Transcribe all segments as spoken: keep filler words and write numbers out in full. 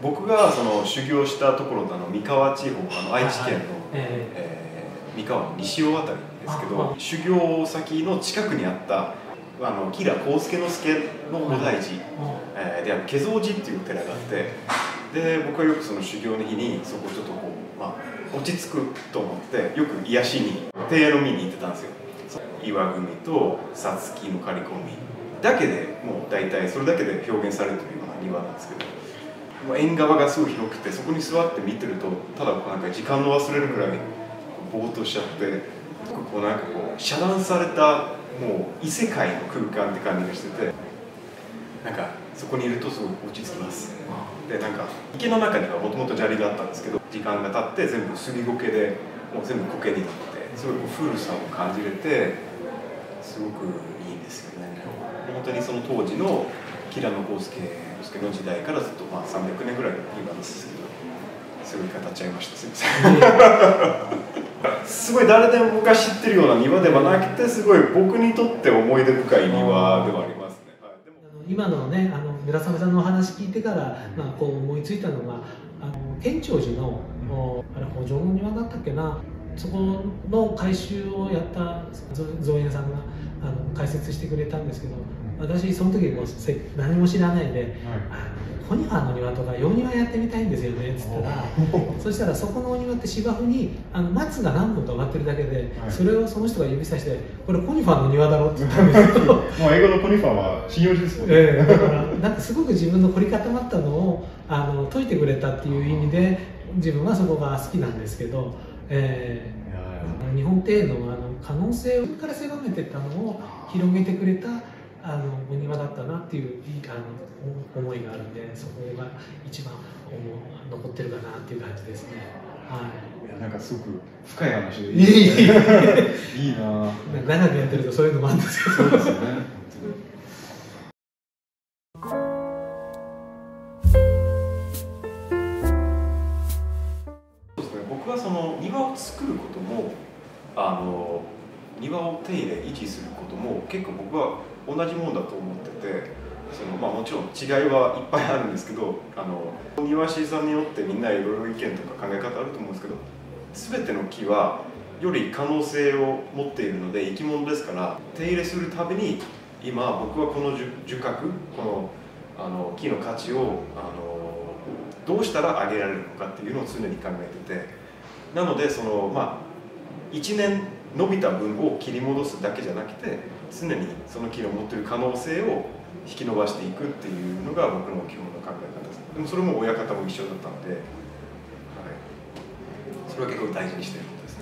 僕がその修行したところのあの三河地方、あの愛知県の、えー、三河の西尾あたりですけど、修行先の近くにあったあの吉良上野之助の菩提寺、えー、で化蔵寺っていう寺があって、で僕はよくその修行の日にそこをちょっとこう、まあ、落ち着くと思ってよく癒しに庭園の見に行ってたんですよ。岩組とさつきの刈り込みだけでもう大体それだけで表現されてるような庭なんですけど、縁側がすごい広くて、そこに座って見てるとただこうなんか時間の忘れるくらいぼーっとしちゃって、こうなんかこう遮断されたもう異世界の空間って感じがしてて、なんかそこにいるとすごい落ち着きます。でなんか池の中にはもともと砂利があったんですけど、時間が経って全部杉苔でもう全部苔になって、すごいこう古さを感じれてすごくいいんですよね。本当にその当時の吉良上野之助の時代からずっとまあさんびゃくねんぐらいの庭なんですけど、すごい語っちゃいました。すみません。すごい誰でも昔知ってるような庭ではなくて、すごい僕にとって思い出深い庭ではありますね。はい、でも今のね、あの村雨さんのお話聞いてから、まあ、こう思いついたのが、あの建長寺の、あれ北条の庭だったっけな、そこの改修をやった造園さんがあの解説してくれたんですけど、私その時も何も知らないで、はい、コニファーの庭とか洋庭やってみたいんですよねっつったら、そしたらそこのお庭って芝生にあの松が何本か植わってるだけで、はい、それをその人が指さして「これコニファーの庭だろ」って言ったんですけどもう英語のコニファーは針葉樹ですもんね、 えー、だからなんかすごく自分の凝り固まったのをあの解いてくれたっていう意味で自分はそこが好きなんですけど、えー、日本庭園のあの可能性をから狭めていったのを広げてくれたあのお庭だったなっていうあの思いがあるんで、そこが一番残ってるかなっていう感じですね。はい。 いやなんかすごく深い話でいいいいいいな。 長くやってるとそういうのもあるんですけど。 そうですよね。 そうですね。僕はその庭を作ることもあの庭を手入れ維持することも結構僕は同じものだと思ってて、そのまあ、もちろん違いはいっぱいあるんですけど、あの庭師さんによってみんないろいろ意見とか考え方あると思うんですけど、全ての木はより可能性を持っているので生き物ですから、手入れするたびに今僕はこの樹格このあの木の価値をあのどうしたら上げられるのかっていうのを常に考えてて、なのでそのまあいちねん伸びた分を切り戻すだけじゃなくて、常にその木の持っている可能性を引き伸ばしていくっていうのが僕の基本の考え方です。でもそれも親方も一緒だったので、はい、それは結構大事にしていることですね。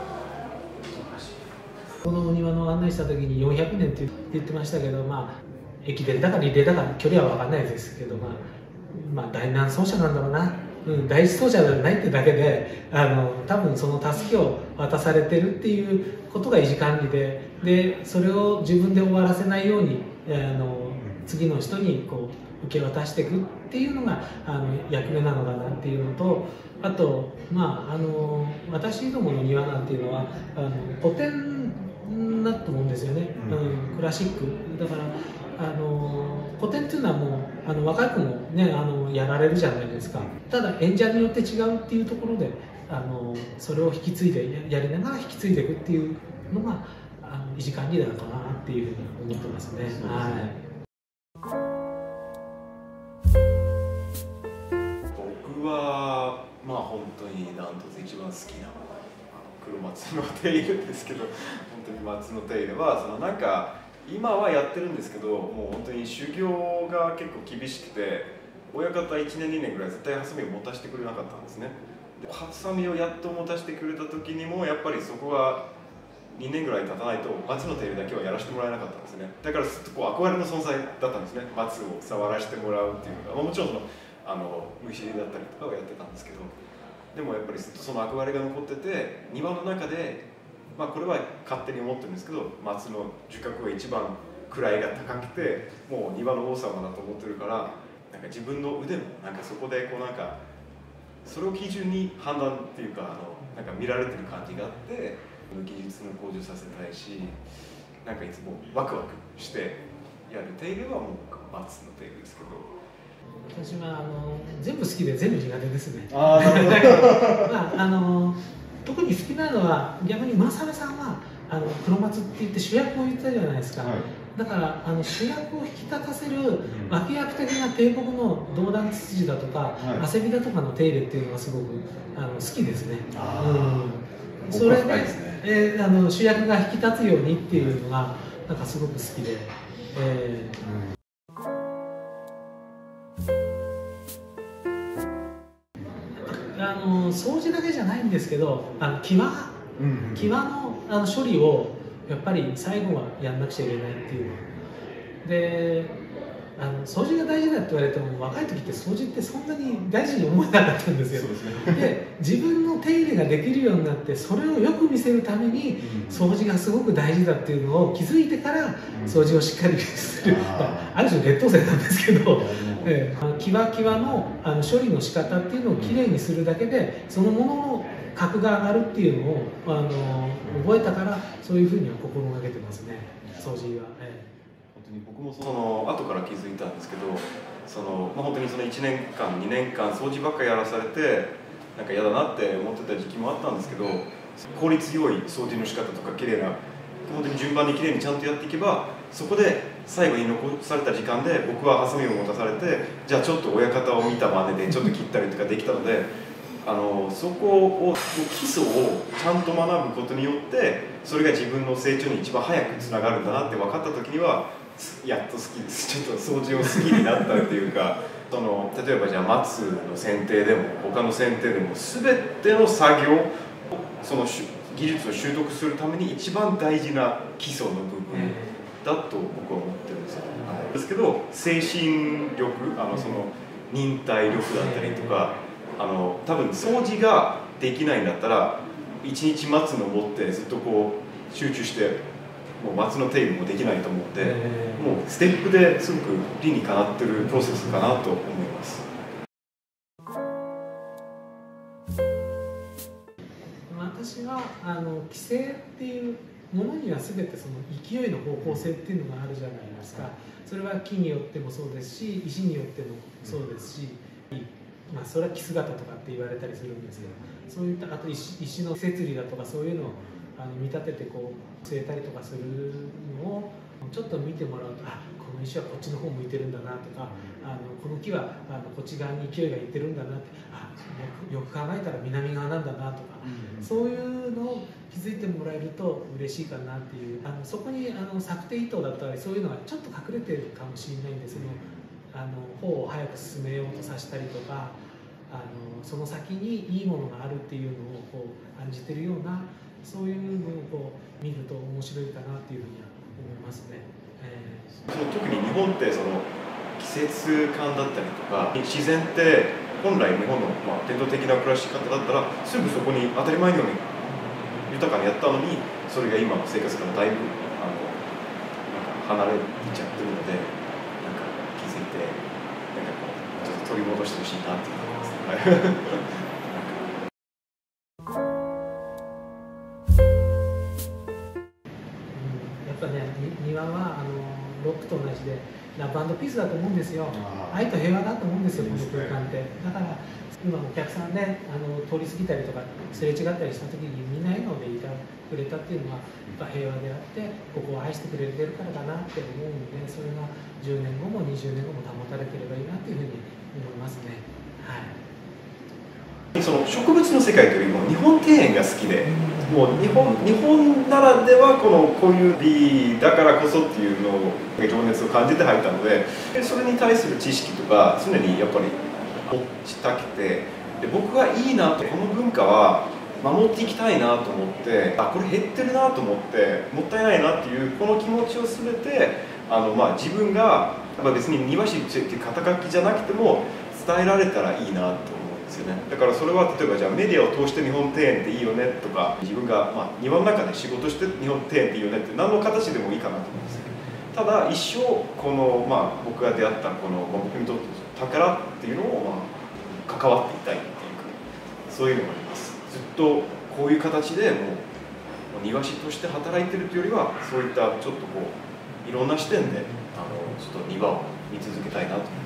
このお庭の案内した時によんひゃくねんって言ってましたけど、まあ駅伝だかリレーだか距離は分かんないですけど、まあ、まあ第何走者なんだろうな。うん、第一走者じゃないってだけで、あの多分そのたすきを渡されてるっていうことが維持管理で、でそれを自分で終わらせないようにあの次の人にこう受け渡していくっていうのがあの役目なのかなっていうのと、あと、まあ、あの私どもの庭なんていうのはあの古典だと思うんですよね、うん、クラシックだから。あの古典っていうのはもうあの若い子も、ね、あのやられるじゃないですか。ただ演者によって違うっていうところであのそれを引き継いで や, やりながら引き継いでいくっていうのがあの維持管理なのかなっていうふうに思ってますね。 僕はまあ本当にダントツ一番好きな黒松の手入れですけど、本当に松の手入れはそのなんか今はやってるんですけど、もう本当に修行が結構厳しくて、親方いちねんにねんぐらい絶対ハサミを持たせてくれなかったんですね。でハサミをやっと持たせてくれた時にもやっぱりそこがにねんぐらい経たないと松の手入れだけはやらせてもらえなかったんですね。だからずっとこう憧れの存在だったんですね、松を触らせてもらうっていうのが。もちろんそのあの虫だったりとかはやってたんですけど、でもやっぱりずっとその憧れが残ってて、庭の中でまあこれは勝手に思ってるんですけど、松の樹格が一番位が高くてもう庭の王様だと思ってるから、なんか自分の腕もなんかそこでこうなんかそれを基準に判断っていうか、あのなんか見られてる感じがあって、技術の向上させたいし、なんかいつもワクワクしてやる手入れはもう松の手入れですけど。 私はあの全部好きで全部苦手ですね。 ああ、なるほど。 まああの特に好きなのは逆に正部さんはあの黒松って言って主役を言ったじゃないですか。はい、だからあの主役を引き立たせる脇役的な帝国の動乱ツツジだとか、はい、汗びだとかの手入れっていうのがすごくあの好きですね。うん、それで、ねえー、あの主役が引き立つようにっていうのがなんかすごく好きで。えーうんあの掃除だけじゃないんですけど、あの際、うん、際のあの処理をやっぱり最後はやんなくちゃいけないっていうで、あの掃除が大事だって言われても若い時って掃除ってそんなに大事に思えなかったんですよ。で、ね、自分の手入れができるようになってそれをよく見せるために掃除がすごく大事だっていうのを気づいてから掃除をしっかりする、うん、ある種劣等生なんですけど、ええ、キワキワのあの処理の仕方っていうのをきれいにするだけでそのものの格が上がるっていうのをあの覚えたからそういうふうには心がけてますね、掃除は。ええ、 本当に僕もその後から気づいたんですけど、その、まあ、本当にそのいちねんかんにねんかん掃除ばっかりやらされてなんか嫌だなって思ってた時期もあったんですけど、効率よい掃除の仕方とかきれいな本当に順番にきれいにちゃんとやっていけばそこで最後に残された時間で僕はハサミを持たされてじゃあちょっと親方を見た真似でちょっと切ったりとかできたのであのそこを基礎をちゃんと学ぶことによってそれが自分の成長に一番早くつながるんだなって分かった時にはやっと好きです。ちょっと掃除を好きになったっていうかその例えばじゃあ松の剪定でも他の剪定でも全ての作業その技術を習得するために一番大事な基礎の部分だと僕は思ってるんですよ。はい、ですけど精神力あのその忍耐力だったりとかあの多分掃除ができないんだったら一日松登ってずっとこう集中してもう松の手入れもできないと思ってもうステップですごく理にかなってるプロセスかなと思います。 私はあの規制っていうものには全てその勢いの方向性っていうのがあるじゃないですか。それは木によってもそうですし石によってもそうですし、まあ、それは木姿とかって言われたりするんですよ。そういったあと 石, 石の摂理だとかそういうのをあの見立ててこう据えたりとかするのをちょっと見てもらうとあこの石はこっちの方向いてるんだなとかあのこの木はあのこっち側に勢いがいってるんだなってあよく考えたら南側なんだなとか、うん、そういうのを気づいてもらえると嬉しいかなっていうあのそこにあの策定意図だったりそういうのがちょっと隠れてるかもしれないんですけどあの方を早く進めようとさせたりとかあのその先にいいものがあるっていうのをこう感じてるようなそういうのをこう見ると面白いかなっていうふうには思いますね。えー、 その特に日本ってその季節感だったりとか自然って本来日本の、まあ、伝統的な暮らし方だったらすぐそこに当たり前のように豊かにやったのにそれが今の生活からだいぶあのなんか離れちゃってるのでなんか気づいてなんかこうちょっと取り戻してほしいなっていう思いますね。 庭はあのロックと同じでラブ&ピースだと思うんですよ。愛と平和だと思うんですよ、この空間って。だから今お客さんで、ね、あの通り過ぎたりとかすれ違ったりした時にみんな笑顔でいてくれたっていうのはやっぱ平和であってここを愛してくれてるからだなって思うのでそれがじゅうねんごもにじゅうねんごも保たれてればいいなっていうふうに思いますね。はい、その植物の世界というよりも日本庭園が好きで、もう日本日本ならではこのこういう美だからこそっていうのを情熱を感じて入ったので、それに対する知識とか常にやっぱり持ちたくて、で僕がいいなとこの文化は守っていきたいなと思って、あこれ減ってるなと思ってもったいないなっていうこの気持ちを全てあの、まあ、自分が、まあ、別に庭師っていう肩書きじゃなくても伝えられたらいいなと。だからそれは例えばじゃあメディアを通して日本庭園っていいよねとか自分がまあ庭の中で仕事して日本庭園っていいよねって何の形でもいいかなと思うんですけど、ただ一生このまあ僕が出会ったこの、まあ、僕にとって宝っていうのをまあ関わっていたいっていうかそういうのがあります。ずっとこういう形でもう庭師として働いてるというよりはそういったちょっとこういろんな視点であのちょっと庭を見続けたいなと思います。